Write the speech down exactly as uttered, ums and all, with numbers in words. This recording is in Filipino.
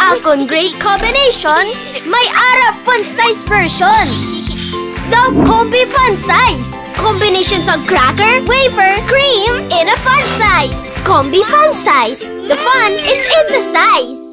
Falcon Great Combination, may Arab Funsize version. The Combi Funsize. Combinations of cracker, wafer, cream in a fun size. Combi Funsize. The fun is in the size.